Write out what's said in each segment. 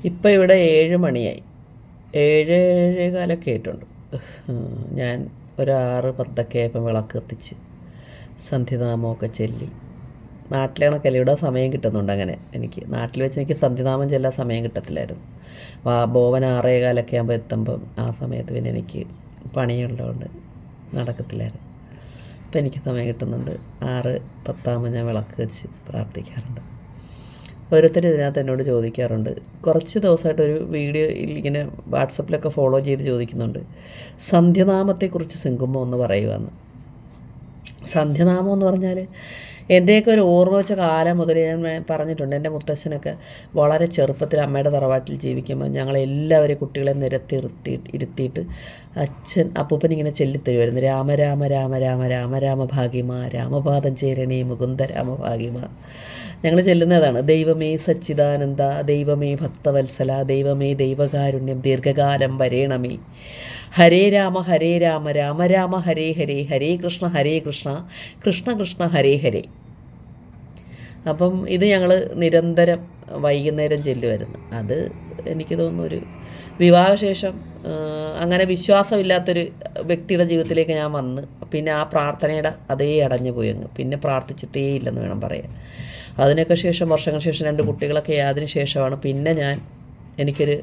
ഇപ്പം ഇവിടെ 7 മണിയായി. 7, 7:15 ആയിട്ടുണ്ട്. ഞാൻ ഒരു 6:10 ആയപ്പം വിളക്ക് കത്തിച്ച് സന്ധ്യനാമമൊക്കെ ചൊല്ലി. നാട്ടിലാണൊക്കെ ഇവിടെ സമയം കിട്ടുന്നുണ്ട്. അങ്ങനെ എനിക്ക് നാട്ടിൽ വെച്ച് എനിക്ക് സന്ധ്യനാമം ചെല്ലാൻ സമയം കിട്ടത്തില്ലായിരുന്നു. ബോവൻ 6:15 ആകുമ്പോൾ എത്തുമ്പം ആ സമയത്ത് പിന്നെ എനിക്ക് പണിയുള്ളതുകൊണ്ട് നടക്കത്തില്ലായിരുന്നു. ഇപ്പം എനിക്ക് സമയം കിട്ടുന്നുണ്ട്. 6:10 ഞാൻ വിളക്ക് വെച്ച് പ്രാർത്ഥിക്കാറുണ്ട്. ഓരോരുത്തർ ഇതിനകത്ത് എന്നോട് ചോദിക്കാറുണ്ട്. കുറച്ച് ദിവസമായിട്ടൊരു വീഡിയോ ഇങ്ങനെ വാട്സപ്പിലൊക്കെ ഫോളോ ചെയ്ത് ചോദിക്കുന്നുണ്ട്, സന്ധ്യനാമത്തെക്കുറിച്ച് സിങ്കുമ്മ ഒന്ന് പറയുവാന്ന്. സന്ധ്യനാമം എന്ന് പറഞ്ഞാൽ എൻ്റെയൊക്കെ ഒരു ഓർമ്മ വെച്ച കാലം മുതൽ ഞാൻ പറഞ്ഞിട്ടുണ്ട്. എൻ്റെ മുത്തശ്ശനൊക്കെ വളരെ ചെറുപ്പത്തിൽ അമ്മയുടെ തറവാട്ടിൽ ജീവിക്കുമ്പോൾ ഞങ്ങളെല്ലാവരും കുട്ടികളെ ഇരുത്തിയിട്ട് അപ്പൂപ്പൻ ഇങ്ങനെ ചൊല്ലിത്തരുമായിരുന്നു, രാമ രാമ രാമ രാമ രാമ രാമ ഭാഗ്യമാ രാമപാദം ചേരണേ മുകുന്ദ രാമ ഭാഗ്യമാ. ഞങ്ങൾ ചെല്ലുന്നതാണ്. ദൈവമേ സച്ചിദാനന്ദ, ദൈവമേ ഭക്തവത്സല, ദൈവമേ ദൈവകാരുണ്യം ദീർഘകാലം വരേണമേ, ഹരേ രാമ രാമ രാമ ഹരേ ഹരേ, ഹരേ കൃഷ്ണ കൃഷ്ണ കൃഷ്ണ ഹരേ ഹരേ. അപ്പം ഇത് ഞങ്ങൾ നിരന്തരം വൈകുന്നേരം ചെല്ലുമായിരുന്നു. അത് എനിക്ക് തോന്നുന്നു ഒരു വിവാഹശേഷം അങ്ങനെ വിശ്വാസമില്ലാത്തൊരു വ്യക്തിയുടെ ജീവിതത്തിലേക്ക് ഞാൻ വന്ന് പിന്നെ ആ പ്രാർത്ഥനയുടെ അതേ അടഞ്ഞു പോയി അങ്ങ്. പിന്നെ പ്രാർത്ഥിച്ചിട്ടേ ഇല്ലെന്ന് വേണം പറയാൻ. അതിനൊക്കെ ശേഷം വർഷങ്ങൾക്ക് ശേഷം 2 കുട്ടികളൊക്കെ അതിന് ശേഷമാണ് പിന്നെ എനിക്കൊരു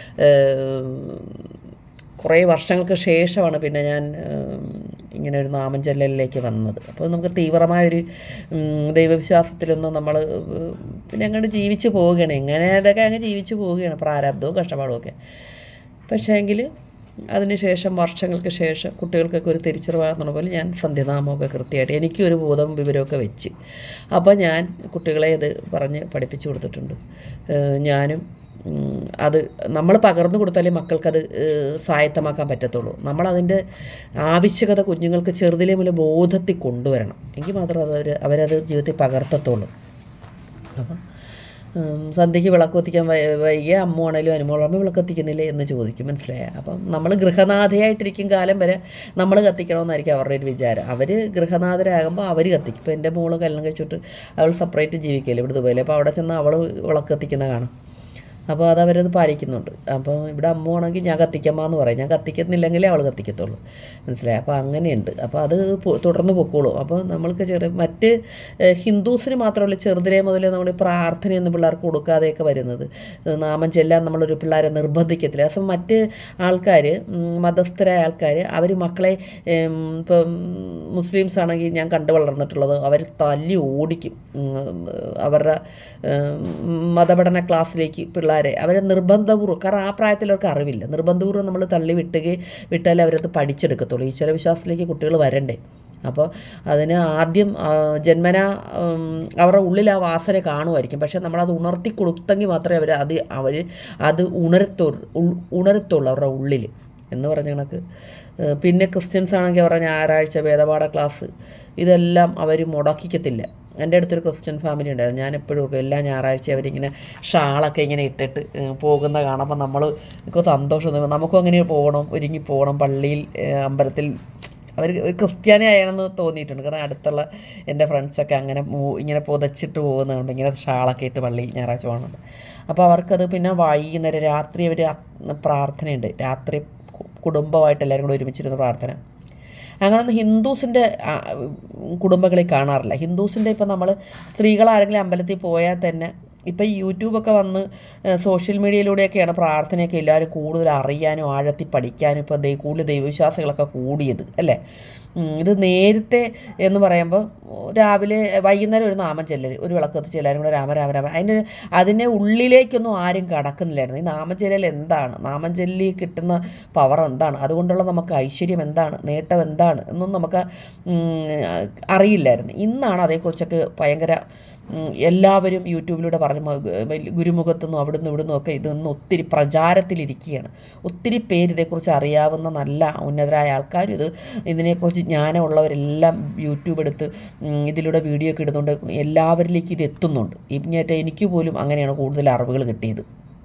കുറേ വർഷങ്ങൾക്ക് ശേഷമാണ് പിന്നെ ഞാൻ ഇങ്ങനെ ഒരു നാമം ചെല്ലലിലേക്ക് വന്നത്. അപ്പോൾ നമുക്ക് തീവ്രമായൊരു ദൈവവിശ്വാസത്തിലൊന്നും നമ്മൾ പിന്നെ അങ്ങോട്ട് ജീവിച്ച് പോവുകയാണ്. എങ്ങനെയൊക്കെ അങ്ങ് ജീവിച്ച് പോവുകയാണ്, പ്രാരാബ്ദവും കഷ്ടപ്പാടും ഒക്കെ. പക്ഷേ എങ്കിൽ അതിനുശേഷം വർഷങ്ങൾക്ക് ശേഷം കുട്ടികൾക്കൊക്കെ ഒരു തിരിച്ചറിവാകുന്ന പോലെ ഞാൻ സന്ധ്യനാമമൊക്കെ കൃത്യമായിട്ട് എനിക്കൊരു ബോധവും വിവരമൊക്കെ വെച്ച് അപ്പോൾ ഞാൻ കുട്ടികളെ ഇത് പറഞ്ഞ് പഠിപ്പിച്ചു കൊടുത്തിട്ടുണ്ട്. ഞാനും അത് നമ്മൾ പകർന്നു കൊടുത്താലേ മക്കൾക്കത് സ്വായത്തമാക്കാൻ പറ്റത്തുള്ളൂ. നമ്മളതിൻ്റെ ആവശ്യകത കുഞ്ഞുങ്ങൾക്ക് ചെറുതിലേ മുതൽ ബോധത്തിൽ കൊണ്ടുവരണം. എങ്കിൽ മാത്രം അവരത് ജീവിതത്തിൽ പകർത്തത്തുള്ളൂ. അപ്പം സന്ധ്യയ്ക്ക് വിളക്ക് കത്തിക്കാൻ വൈകിയ അമ്മയാണേലും അനുമോളമ്മ വിളക്ക് കത്തിക്കുന്നില്ലേ എന്ന് ചോദിക്കും, മനസ്സിലായ? അപ്പം നമ്മൾ ഗൃഹനാഥയായിട്ടിരിക്കും കാലം വരെ നമ്മൾ കത്തിക്കണമെന്നായിരിക്കും അവരുടെ ഒരു വിചാരം. അവർ ഗൃഹനാഥരാകുമ്പോൾ അവർ കത്തിക്കും. ഇപ്പോൾ എൻ്റെ മോള് കല്യാണം കഴിച്ചിട്ട് അവൾ സെപ്പറേറ്റ് ജീവിക്കില്ല ഇവിടെ ദുബൈയിൽ. അപ്പോൾ അവിടെ ചെന്ന് അവൾ വിളക്ക് കത്തിക്കുന്ന കാണാം. അപ്പോൾ അതവരത് പാലിക്കുന്നുണ്ട്. അപ്പോൾ ഇവിടെ അമ്മയാണെങ്കിൽ ഞാൻ കത്തിക്കമ്മാന്ന് പറയും. ഞാൻ കത്തിക്കുന്നില്ലെങ്കിലേ അവൾ കത്തിക്കത്തുള്ളൂ, മനസ്സിലായി? അപ്പോൾ അങ്ങനെയുണ്ട്. അപ്പോൾ അത് തുടർന്ന് പൊക്കോളും. അപ്പോൾ നമ്മൾക്ക് മറ്റ് ഹിന്ദുസിന് മാത്രമല്ല ചെറുതിലേ മുതലേ നമ്മൾ പ്രാർത്ഥനയൊന്നും പിള്ളേർക്ക് കൊടുക്കാതെയൊക്കെ വരുന്നത്. നാമം ചെല്ലാൻ നമ്മളൊരു പിള്ളേരെ നിർബന്ധിക്കത്തില്ല. അപ്പം മറ്റ് ആൾക്കാർ, മതസ്ഥരായ ആൾക്കാർ, അവർ മക്കളെ ഇപ്പം മുസ്ലിംസ് ആണെങ്കിൽ ഞാൻ കണ്ടു വളർന്നിട്ടുള്ളത് അവർ തല്ലി ഓടിക്കും. അവരുടെ മതപഠന ക്ലാസ്സിലേക്ക് പിള്ളേരെ അവരെ നിർബന്ധപൂർവ്വം, കാരണം ആ പ്രായത്തിൽ അവർക്ക് അറിവില്ല, നിർബന്ധപൂർവ്വം നമ്മൾ തള്ളി വിട്ടാലേ അവരത് പഠിച്ചെടുക്കത്തുള്ളൂ. ഈശ്വര വിശ്വാസത്തിലേക്ക് കുട്ടികൾ വരണ്ടേ. അപ്പോൾ അതിന് ആദ്യം ജന്മന അവരുടെ ഉള്ളിൽ ആ വാസന കാണുമായിരിക്കും. പക്ഷേ നമ്മളത് ഉണർത്തി കൊടുത്തെങ്കിൽ മാത്രമേ അത് ഉണരത്തുള്ളൂ അവരുടെ ഉള്ളിൽ എന്ന് പറഞ്ഞ കണക്ക്. പിന്നെ ക്രിസ്ത്യൻസ് ആണെങ്കിൽ അവരുടെ ഞായറാഴ്ച വേദപാഠ ക്ലാസ് ഇതെല്ലാം അവർ മുടക്കിക്കത്തില്ല. എൻ്റെ അടുത്തൊരു ക്രിസ്ത്യൻ ഫാമിലി ഉണ്ടായിരുന്നു. ഞാൻ എപ്പോഴും ഓർക്കും, എല്ലാ ഞായറാഴ്ച അവരിങ്ങനെ ഷാളൊക്കെ ഇങ്ങനെ ഇട്ടിട്ട് പോകുന്ന കാണുമ്പോൾ നമുക്ക് സന്തോഷം തോന്നും. നമുക്കും അങ്ങനെ ഒരുങ്ങി പോകണം പള്ളിയിൽ, അമ്പലത്തിൽ. അവർ ക്രിസ്ത്യാനി ആയാണെന്ന് തോന്നിയിട്ടുണ്ട്. കാരണം അടുത്തുള്ള എൻ്റെ ഫ്രണ്ട്സൊക്കെ അങ്ങനെ ഇങ്ങനെ പുതച്ചിട്ട് പോകുന്നുണ്ട്, ഇങ്ങനെ ഷാളൊക്കെ ഇട്ട് പള്ളി ഞായറാഴ്ച പോകുന്നുണ്ട്. അപ്പോൾ അവർക്കത് പിന്നെ വൈകുന്നേരം രാത്രി അവർ പ്രാർത്ഥനയുണ്ട്. രാത്രി കുടുംബമായിട്ട് എല്ലാവരും കൂടെ ഒരുമിച്ചിരുന്ന പ്രാർത്ഥന. അങ്ങനെയൊന്നും ഹിന്ദുസിൻ്റെ കുടുംബങ്ങളിൽ കാണാറില്ല. ഹിന്ദുസിൻ്റെ ഇപ്പം നമ്മൾ സ്ത്രീകളാരെങ്കിലും അമ്പലത്തിൽ പോയാൽ തന്നെ ഇപ്പം ഈ യൂട്യൂബൊക്കെ വന്ന് സോഷ്യൽ മീഡിയയിലൂടെയൊക്കെയാണ് പ്രാർത്ഥനയൊക്കെ എല്ലാവരും കൂടുതൽ അറിയാനും ആഴത്തിൽ പഠിക്കാനും ഇപ്പം കൂടുതൽ ദൈവവിശ്വാസികളൊക്കെ കൂടിയത്, അല്ലേ? ഇത് നേരത്തെ എന്ന് പറയുമ്പോൾ രാവിലെ വൈകുന്നേരം ഒരു നാമം ചെല്ലൽ, ഒരു വിളക്ക് കത്തിച്ച് എല്ലാവരും കൂടെ രാമ രാമ രാമ. അതിൻ്റെ ഉള്ളിലേക്കൊന്നും ആരും കടക്കുന്നില്ലായിരുന്നു. ഈ നാമം ചെല്ലൽ എന്താണ്, നാമം ചൊല്ലി കിട്ടുന്ന പവർ എന്താണ്, അതുകൊണ്ടുള്ള നമുക്ക് ഐശ്വര്യം എന്താണ്, നേട്ടം എന്താണ് എന്നൊന്നും നമുക്ക് അറിയില്ലായിരുന്നു. ഇന്നാണ് അതേക്കുറിച്ചൊക്കെ ഭയങ്കര എല്ലാവരും യൂട്യൂബിലൂടെ ഗുരുമുഖത്തുനിന്നും അവിടുന്ന് ഇവിടുന്നും ഒക്കെ ഇതൊന്നും ഒത്തിരി പ്രചാരത്തിലിരിക്കുകയാണ്. ഒത്തിരി പേര് ഇതേക്കുറിച്ച് അറിയാവുന്ന നല്ല ഉന്നതരായ ആൾക്കാർ ഇതിനെക്കുറിച്ച് ജ്ഞാനമുള്ളവരെല്ലാം യൂട്യൂബ് എടുത്ത് ഇതിലൂടെ വീഡിയോ ഒക്കെ ഇടുന്നുണ്ട്. എല്ലാവരിലേക്ക് ഇത് എത്തുന്നുണ്ട്. എനിക്ക് പോലും അങ്ങനെയാണ് കൂടുതൽ അറിവുകൾ കിട്ടിയത്.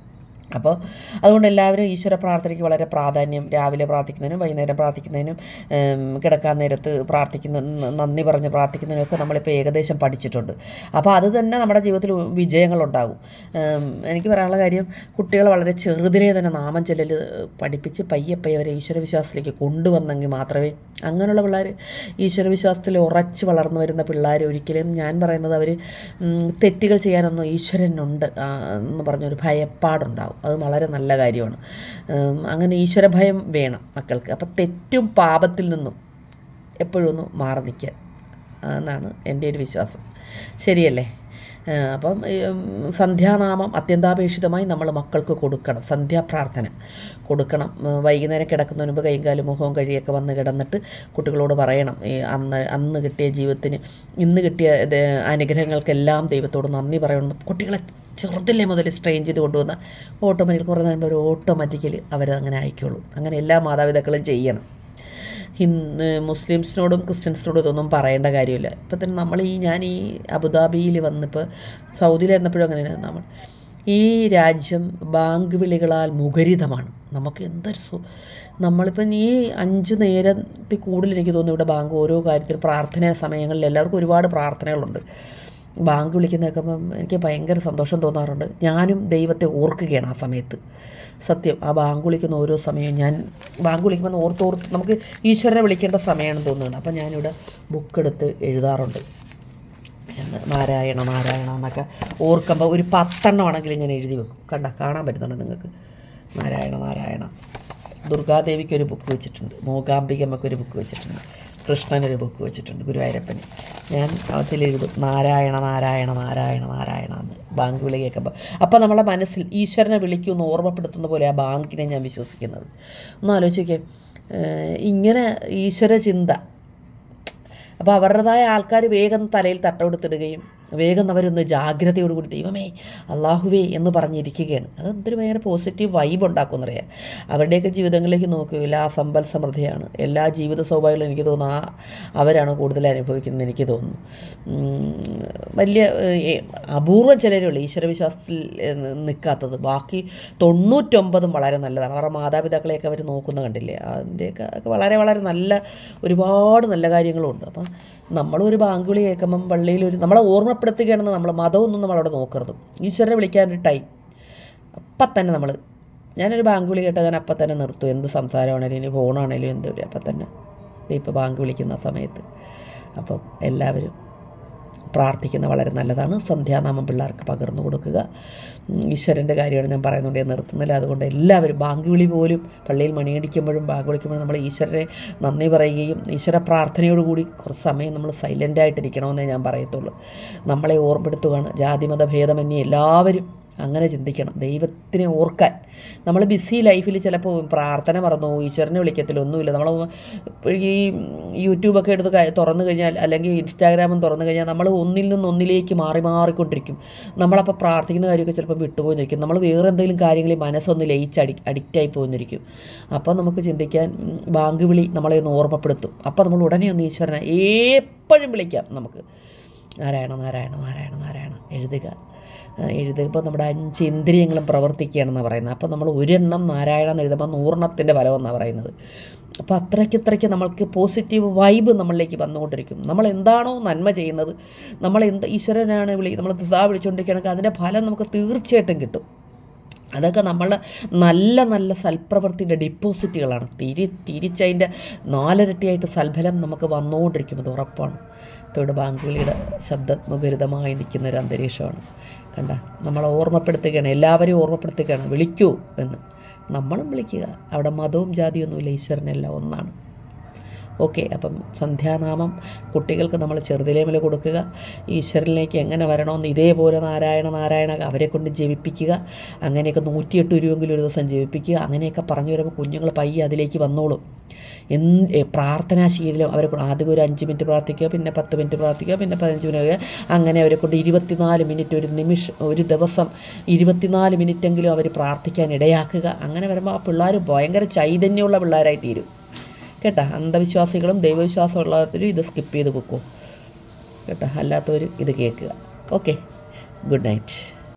അപ്പോൾ അതുകൊണ്ട് എല്ലാവരും ഈശ്വര പ്രാർത്ഥനയ്ക്ക് വളരെ പ്രാധാന്യം, രാവിലെ പ്രാർത്ഥിക്കുന്നതിനും വൈകുന്നേരം പ്രാർത്ഥിക്കുന്നതിനും കിടക്കാൻ നേരത്ത് നന്ദി പറഞ്ഞ് പ്രാർത്ഥിക്കുന്നതിനൊക്കെ നമ്മളിപ്പോൾ ഏകദേശം പഠിച്ചിട്ടുണ്ട്. അപ്പോൾ അത് തന്നെ നമ്മുടെ ജീവിതത്തിൽ വിജയങ്ങളുണ്ടാകും. എനിക്ക് പറയാനുള്ള കാര്യം, കുട്ടികളെ വളരെ ചെറുതിലേ തന്നെ നാമം ചെല്ലൽ പഠിപ്പിച്ച് പയ്യെ അവരെ ഈശ്വരവിശ്വാസത്തിലേക്ക് കൊണ്ടുവന്നെങ്കിൽ മാത്രമേ, അങ്ങനെയുള്ള പിള്ളേർ ഈശ്വരവിശ്വാസത്തിൽ ഉറച്ച് വളർന്നു വരുന്ന പിള്ളേർ ഒരിക്കലും, ഞാൻ പറയുന്നത്, അവർ തെറ്റുകൾ ചെയ്യാനൊന്നും ഈശ്വരനുണ്ട് എന്ന് പറഞ്ഞൊരു ഭയപ്പാടുണ്ടാവും. അത് വളരെ നല്ല കാര്യമാണ്. അങ്ങനെ ഈശ്വരഭയം വേണം മക്കൾക്ക്. അപ്പം തെറ്റും പാപത്തിൽ നിന്നും എപ്പോഴും ഒന്ന് മാറി നിൽക്കാൻ എന്നാണ് എൻ്റെ ഒരു വിശ്വാസം. ശരിയല്ലേ? അപ്പം സന്ധ്യാനാമം അത്യന്താപേക്ഷിതമായി നമ്മൾ മക്കൾക്ക് കൊടുക്കണം. സന്ധ്യാപ്രാർത്ഥന കൊടുക്കണം. വൈകുന്നേരം കിടക്കുന്നതിന് മുമ്പ് കൈയും കാലും മുഖവും കഴിയൊക്കെ വന്ന് കിടന്നിട്ട് കുട്ടികളോട് പറയണം, അന്ന് കിട്ടിയ ജീവിതത്തിന്, ഇന്ന് കിട്ടിയ അനുഗ്രഹങ്ങൾക്കെല്ലാം ദൈവത്തോട് നന്ദി പറയണം. കുട്ടികളെ ചെറുതില്ലേ മുതൽ സ്ട്രെയിൻ ചെയ്ത് കൊണ്ടുവന്ന ഓട്ടോമാറ്റിക്കൽ കുറേ നേരം ഒരു ഓട്ടോമാറ്റിക്കലി അവരങ്ങനെ ആയിക്കോളൂ. അങ്ങനെ എല്ലാ മാതാപിതാക്കളും ചെയ്യണം. മുസ്ലിംസിനോടും ക്രിസ്ത്യൻസിനോടും ഇതൊന്നും പറയേണ്ട കാര്യമില്ല. ഇപ്പം തന്നെ ഞാൻ ഈ അബുദാബിയിൽ വന്നിപ്പോൾ, സൗദിയിലായിരുന്നപ്പോഴും അങ്ങനെയാണ്. ഈ രാജ്യം ബാങ്ക് വിളികളാൽ മുഖരിതമാണ്. നമുക്ക് എന്തൊരു നമ്മളിപ്പം ഈ 5 നേരത്തിൽ കൂടുതൽ എനിക്ക് തോന്നുന്നു ഇവിടെ ബാങ്ക് ഓരോ കാര്യത്തിലും പ്രാർത്ഥന സമയങ്ങളിൽ എല്ലാവർക്കും ഒരുപാട് പ്രാർത്ഥനകളുണ്ട്. ബാങ്ക് വിളിക്കുന്ന കേൾക്കുമ്പം എനിക്ക് ഭയങ്കര സന്തോഷം തോന്നാറുണ്ട്. ഞാനും ദൈവത്തെ ഓർക്കുകയാണ് ആ സമയത്ത്. സത്യം, ആ ബാങ്ക് വിളിക്കുന്ന ഓരോ സമയവും ഞാൻ ബാങ്ക് വിളിക്കുമ്പോൾ ഓർത്തോർത്ത് നമുക്ക് ഈശ്വരനെ വിളിക്കേണ്ട സമയമാണെന്ന് തോന്നുകയാണ്. അപ്പം ഞാനിവിടെ ബുക്കെടുത്ത് എഴുതാറുണ്ട്. നാരായണ നാരായണ എന്നൊക്കെ ഓർക്കുമ്പോൾ ഒരു 10 എണ്ണമാണെങ്കിലും ഞാൻ എഴുതി വെക്കും. കാണാൻ പറ്റുന്നുണ്ട് നിങ്ങൾക്ക്? നാരായണ നാരായണ. ദുർഗാദേവിക്കൊരു ബുക്ക് വെച്ചിട്ടുണ്ട്, മൂകാംബികമ്മക്കൊരു ബുക്ക് വെച്ചിട്ടുണ്ട്, കൃഷ്ണനൊരു ബുക്ക് വെച്ചിട്ടുണ്ട്, ഗുരുവായൂരപ്പന്. ഞാൻ അതിലെഴുതും നാരായണ നാരായണ നാരായണ നാരായണ എന്ന് ബാങ്ക് വിളി കേൾക്കുമ്പോൾ. അപ്പോൾ നമ്മളെ മനസ്സിൽ ഈശ്വരനെ വിളിക്കുമെന്ന് ഓർമ്മപ്പെടുത്തുന്ന പോലെ ആ ബാങ്കിനെ ഞാൻ വിശ്വസിക്കുന്നത്. ഒന്ന് ആലോചിക്കേ, ഇങ്ങനെ ഈശ്വര ചിന്ത. അപ്പോൾ അവരുടേതായ ആൾക്കാർ വേഗം തലയിൽ തട്ടമെടുത്തിടുകയും വേഗം അവരൊന്ന് ജാഗ്രതയോടുകൂടി ദൈവമേ അള്ളാഹുവേ എന്ന് പറഞ്ഞിരിക്കുകയാണ്. അതെന്തൊരു ഭയങ്കര പോസിറ്റീവ് വൈബ് ഉണ്ടാക്കുമെന്നറിയാം. അവരുടെയൊക്കെ ജീവിതങ്ങളിലേക്ക് നോക്കുകയില്ല, ആ സമ്പൽ സമൃദ്ധിയാണ്. എല്ലാ ജീവിത സൗഭാഗ്യങ്ങളും എനിക്ക് തോന്നുന്നു അവരാണ് കൂടുതൽ അനുഭവിക്കുന്നത് എനിക്ക് തോന്നുന്നു. വലിയ അപൂർവം ചിലരുള്ളൂ ഈശ്വരവിശ്വാസത്തിൽ നിൽക്കാത്തത്. ബാക്കി 99 വളരെ നല്ലതാണ്. അവരുടെ മാതാപിതാക്കളെയൊക്കെ അവർ നോക്കുന്ന കണ്ടില്ലേ, അതിൻ്റെയൊക്കെ വളരെ വളരെ നല്ല ഒരുപാട് നല്ല കാര്യങ്ങളുണ്ട്. അപ്പം നമ്മളൊരു ബാങ്ക് വിളി കേൾക്കുമ്പം പള്ളിയിലൊരു നമ്മളെ ഓർമ്മപ്പെടുത്തുകയാണെന്ന് നമ്മൾ മതമൊന്നും നമ്മളവിടെ നോക്കരുത്. ഈശ്വരനെ വിളിക്കാനൊരു ടൈം അപ്പം തന്നെ ഞാനൊരു ബാങ്ക് വിളി കേട്ടാൽ ഞാൻ അപ്പം തന്നെ നിർത്തും. എന്ത് സംസാരമാണേലും ഇനി ഫോണാണേലും എന്ത് വിളി അപ്പം തന്നെ ഇപ്പോൾ ബാങ്ക് വിളിക്കുന്ന സമയത്ത്. അപ്പം എല്ലാവരും പ്രാർത്ഥിക്കുന്ന വളരെ നല്ലതാണ്. സന്ധ്യാനാമം പിള്ളേർക്ക് പകർന്നു കൊടുക്കുക. ഈശ്വരൻ്റെ കാര്യമാണ് ഞാൻ പറയുന്നുണ്ട്, നിർത്തുന്നില്ല. അതുകൊണ്ട് എല്ലാവരും ബാങ്ക് വിളി പോലും പള്ളിയിൽ മണിയടിക്കുമ്പോഴും ബാങ്ക് വിളിക്കുമ്പോഴും നമ്മൾ ഈശ്വരനെ നന്ദി പറയുകയും ഈശ്വര പ്രാർത്ഥനയോടുകൂടി കുറച്ച് സമയം നമ്മൾ സൈലൻ്റായിട്ടിരിക്കണമെന്നേ ഞാൻ പറയത്തുള്ളൂ. നമ്മളെ ഓർമ്മപ്പെടുത്തുകയാണ്. ജാതിമത ഭേദമന്യേ എല്ലാവരും അങ്ങനെ ചിന്തിക്കണം, ദൈവത്തിനെ ഓർക്കാൻ. നമ്മൾ ബിസി ലൈഫിൽ ചിലപ്പോൾ പ്രാർത്ഥന മറന്നു, ഈശ്വരനെ വിളിക്കത്തില്ല, ഒന്നുമില്ല. നമ്മൾ ഈ യൂട്യൂബൊക്കെ എടുത്ത് തുറന്നു കഴിഞ്ഞാൽ, അല്ലെങ്കിൽ ഇൻസ്റ്റാഗ്രാമും തുറന്നു കഴിഞ്ഞാൽ നമ്മൾ ഒന്നിൽ നിന്ന് ഒന്നിലേക്ക് മാറിക്കൊണ്ടിരിക്കും. നമ്മളപ്പോൾ പ്രാർത്ഥിക്കുന്ന കാര്യമൊക്കെ ചിലപ്പോൾ വിട്ടുപോയിരിക്കും. നമ്മൾ വേറെ എന്തെങ്കിലും കാര്യങ്ങളിൽ മനസ്സൊന്ന് ലയിച്ച് അഡിക്റ്റായി പോയിരിക്കും. അപ്പോൾ നമുക്ക് ചിന്തിക്കാൻ ബാങ്ക് വിളി നമ്മളെ ഒന്ന് ഓർമ്മപ്പെടുത്തും. അപ്പോൾ നമ്മൾ ഉടനെ ഒന്ന് ഈശ്വരനെ എപ്പോഴും വിളിക്കാം. നമുക്ക് നാരായണ നാരായണ നാരായണ നാരായണ എഴുതുമ്പോൾ നമ്മുടെ 5 ഇന്ദ്രിയങ്ങളും പ്രവർത്തിക്കുകയാണെന്നാണ് പറയുന്നത്. അപ്പോൾ നമ്മൾ ഒരെണ്ണം നാരായണ എന്ന് എഴുതുമ്പോൾ 100 ഫലമെന്നാണ് പറയുന്നത്. അപ്പോൾ അത്രയ്ക്ക് നമ്മൾക്ക് പോസിറ്റീവ് വൈബ് നമ്മളിലേക്ക് വന്നുകൊണ്ടിരിക്കും. നമ്മൾ എന്താണോ നന്മ ചെയ്യുന്നത്, നമ്മൾ ഈശ്വരനാണ് നമ്മൾ വിളിച്ചുകൊണ്ടിരിക്കുകയാണെങ്കിൽ അതിൻ്റെ ഫലം നമുക്ക് തീർച്ചയായിട്ടും കിട്ടും. അതൊക്കെ നമ്മളുടെ നല്ല നല്ല സൽപ്രവൃത്തിയുടെ ഡിപ്പോസിറ്റുകളാണ്. തിരിച്ചതിൻ്റെ 4 ഇരട്ടിയായിട്ട് സൽഫലം നമുക്ക് വന്നുകൊണ്ടിരിക്കും, അത് ഉറപ്പാണ്. ഇപ്പോൾ ഇവിടെ ബാങ്ക് വിളിയുടെ ശബ്ദമുഖരിതമായി നിൽക്കുന്നൊരു അന്തരീക്ഷമാണ്. നമ്മളെ ഓർമ്മപ്പെടുത്തുകയാണ്, എല്ലാവരെയും ഓർമ്മപ്പെടുത്തുകയാണ്, വിളിക്കൂ എന്ന്. നമ്മളും വിളിക്കുക. അവിടെ മതവും ജാതിയൊന്നുമില്ല, ഈശ്വരനെല്ലാം ഒന്നാണ്. ഓക്കെ. അപ്പം സന്ധ്യാനാമം കുട്ടികൾക്ക് നമ്മൾ ചെറുതിലേ മുതൽ കൊടുക്കുക. ഈശ്വരനിലേക്ക് എങ്ങനെ വരണമെന്ന് ഇതേപോലെ നാരായണ നാരായണ അവരെ കൊണ്ട് ജപിപ്പിക്കുക. അങ്ങനെയൊക്കെ 108 രൂപയെങ്കിലും ഒരു ദിവസം ജപിപ്പിക്കുക. അങ്ങനെയൊക്കെ പറഞ്ഞു വരുമ്പോൾ കുഞ്ഞുങ്ങൾ പയ്യെ അതിലേക്ക് വന്നോളും. പ്രാർത്ഥനാശീലം അവരെ കൊണ്ട് ആദ്യം ഒരു 5 മിനിറ്റ് പ്രാർത്ഥിക്കുക, പിന്നെ 10 മിനിറ്റ് പ്രാർത്ഥിക്കുക, പിന്നെ 15 മിനിറ്റ്. അങ്ങനെ അവരെ കൊണ്ട് 24 മിനിറ്റ് ഒരു ദിവസം 24 മിനിറ്റെങ്കിലും അവർ പ്രാർത്ഥിക്കാൻ ഇടയാക്കുക. അങ്ങനെ വരുമ്പോൾ ആ പിള്ളേർ ഭയങ്കര ചൈതന്യമുള്ള പിള്ളേരായി തീരും കേട്ടോ. അന്ധവിശ്വാസികളും ദൈവവിശ്വാസമുള്ളവരും ഇത് സ്കിപ്പ് ചെയ്ത് വെക്കും കേട്ടോ. അല്ലാത്തവർ ഇത് കേൾക്കുക. Okay, good night.